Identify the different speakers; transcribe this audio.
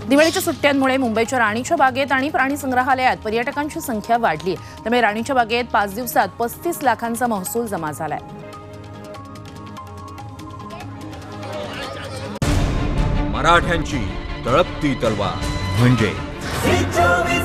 Speaker 1: दिवाळीच्या सुट्ट्यांमुळे मुंबईच्या राणीच्या बागेत आणि प्राणी संग्रहालयात पर्यटकांची संख्या वाढली, त्यामुळे राणीच्या बागेत 5 दिवसात 35 लाखांचा महसूल जमा झालाय।
Speaker 2: मराठ्यांची तळपती तलवार म्हणजे